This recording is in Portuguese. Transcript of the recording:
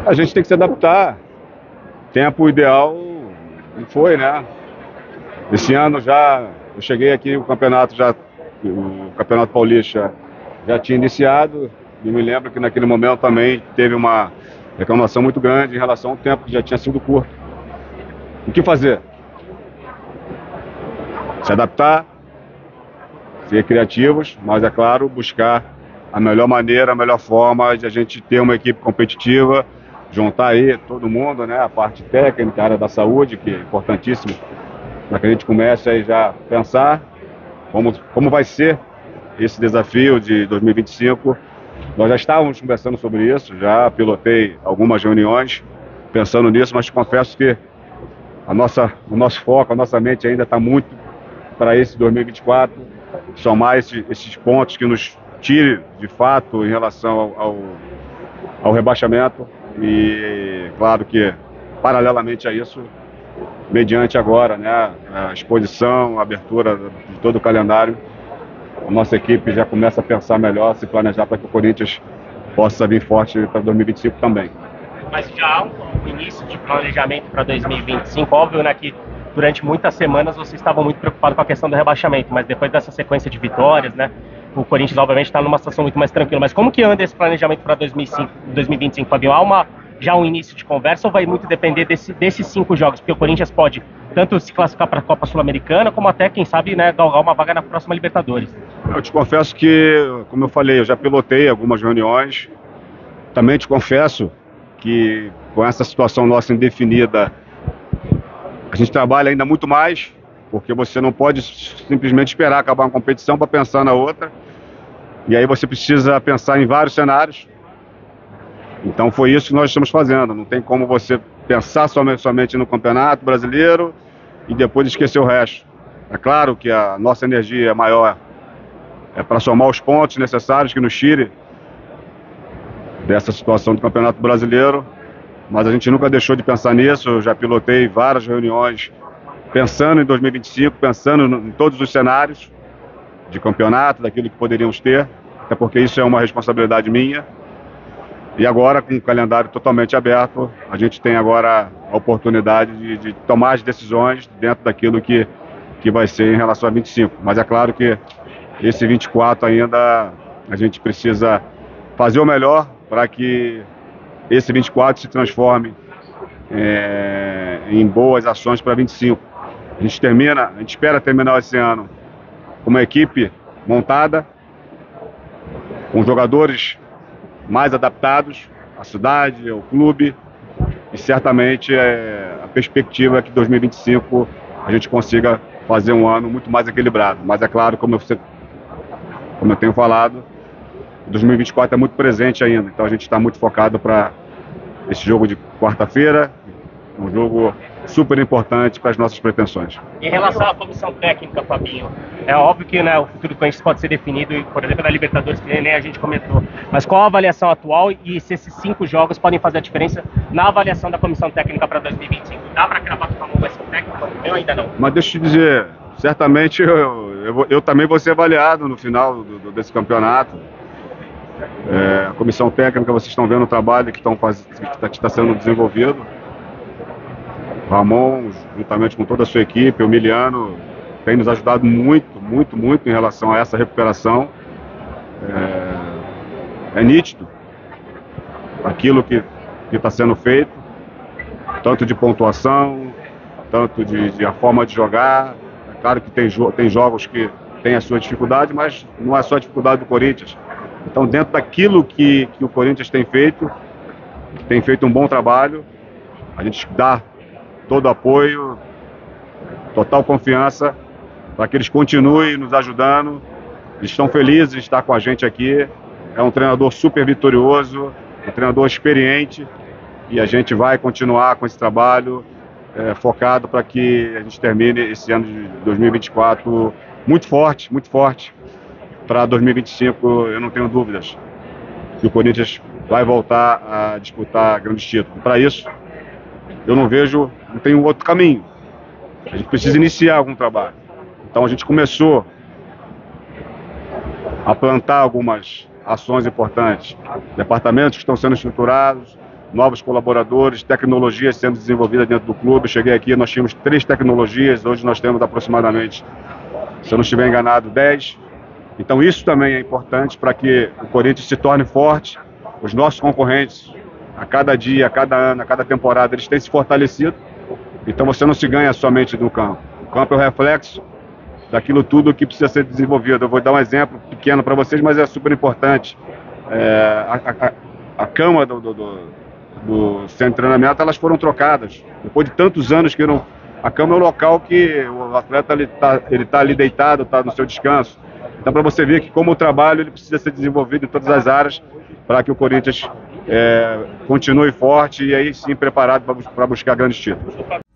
A gente tem que se adaptar. Tempo ideal não foi, né? Esse ano já, eu cheguei aqui, o Campeonato Paulista já tinha iniciado, e me lembro que naquele momento também teve uma reclamação muito grande em relação ao tempo que já tinha sido curto. O que fazer? Se adaptar, ser criativos, mas é claro, buscar a melhor maneira, a melhor forma de a gente ter uma equipe competitiva, juntar aí todo mundo, né? A parte técnica, a área da saúde, que é importantíssimo, para que a gente comece aí já a pensar como vai ser esse desafio de 2025. Nós já estávamos conversando sobre isso, já pilotei algumas reuniões pensando nisso, mas te confesso que o nosso foco, a nossa mente ainda está muito para esse 2024, somar esses pontos que nos tire de fato em relação ao rebaixamento e claro que paralelamente a isso, mediante agora, né, a exposição, a abertura de todo o calendário, a nossa equipe já começa a pensar melhor, se planejar para que o Corinthians possa vir forte para 2025 também. Mas já há um início de planejamento para 2025, óbvio, né, que durante muitas semanas vocês estavam muito preocupados com a questão do rebaixamento, mas depois dessa sequência de vitórias, né, o Corinthians obviamente está numa situação muito mais tranquila. Mas como que anda esse planejamento para 2025, Fabinho? Há já um início de conversa ou vai muito depender desses 5 jogos? Porque o Corinthians pode tanto se classificar para a Copa Sul-Americana, como até, quem sabe, né, galgar uma vaga na próxima Libertadores. Eu te confesso que, como eu falei, eu já pilotei algumas reuniões. Também te confesso que com essa situação nossa indefinida, a gente trabalha ainda muito mais, porque você não pode simplesmente esperar acabar uma competição para pensar na outra. E aí você precisa pensar em vários cenários. Então foi isso que nós estamos fazendo. Não tem como você pensar somente no Campeonato Brasileiro e depois esquecer o resto. É claro que a nossa energia é maior para somar os pontos necessários que nos tire dessa situação do Campeonato Brasileiro, mas a gente nunca deixou de pensar nisso. Eu já pilotei várias reuniões pensando em 2025, pensando em todos os cenários de campeonato, daquilo que poderíamos ter, até porque isso é uma responsabilidade minha. E agora, com o calendário totalmente aberto, a gente tem agora a oportunidade de tomar as decisões dentro daquilo que vai ser em relação a 25. Mas é claro que esse 24 ainda a gente precisa fazer o melhor para que esse 24 se transforme em boas ações para 25. A gente espera terminar esse ano com uma equipe montada, com jogadores mais adaptados à cidade, ao clube, e certamente a perspectiva é que 2025 a gente consiga fazer um ano muito mais equilibrado. Mas é claro, como eu tenho falado, 2024 é muito presente ainda, então a gente está muito focado para esse jogo de quarta-feira, um jogo super importante para as nossas pretensões. Em relação à comissão técnica, Fabinho, é óbvio que, né, o futuro do Corinthians pode ser definido, por exemplo, na Libertadores, que nem a gente comentou. Mas qual a avaliação atual e se esses 5 jogos podem fazer a diferença na avaliação da comissão técnica para 2025? Dá para cravar que o Fabinho vai ser técnico? Eu ainda não. Mas deixa eu te dizer, certamente eu também vou ser avaliado no final desse campeonato. A comissão técnica, vocês estão vendo o trabalho que está sendo desenvolvido. Ramon, juntamente com toda a sua equipe, o Miliano, tem nos ajudado muito, muito, muito em relação a essa recuperação. É nítido aquilo que está sendo feito, tanto de pontuação, tanto de a forma de jogar. É claro que tem jogos que tem a sua dificuldade, mas não é só a dificuldade do Corinthians. Então, dentro daquilo que o Corinthians tem feito um bom trabalho, a gente dá todo apoio, total confiança para que eles continuem nos ajudando. Eles estão felizes de estar com a gente aqui. É um treinador super vitorioso, um treinador experiente, e a gente vai continuar com esse trabalho focado para que a gente termine esse ano de 2024 muito forte, muito forte. Para 2025, eu não tenho dúvidas que o Corinthians vai voltar a disputar grandes títulos. Para isso, eu não tenho outro caminho. A gente precisa iniciar algum trabalho. Então a gente começou a plantar algumas ações importantes. Departamentos que estão sendo estruturados, novos colaboradores, tecnologias sendo desenvolvidas dentro do clube. Cheguei aqui, nós tínhamos 3 tecnologias, hoje nós temos aproximadamente, se eu não estiver enganado, 10. Então isso também é importante para que o Corinthians se torne forte. Os nossos concorrentes, a cada dia, a cada ano, a cada temporada, eles têm se fortalecido. Então você não se ganha somente no campo. O campo é o reflexo daquilo tudo que precisa ser desenvolvido. Eu vou dar um exemplo pequeno para vocês, mas é super importante. A cama do centro de treinamento, elas foram trocadas. Depois de tantos anos que não... A cama é o local que o atleta ele tá ali deitado, está no seu descanso. Então, para você ver que como o trabalho ele precisa ser desenvolvido em todas as áreas para que o Corinthians continue forte e aí sim preparado para buscar grandes títulos.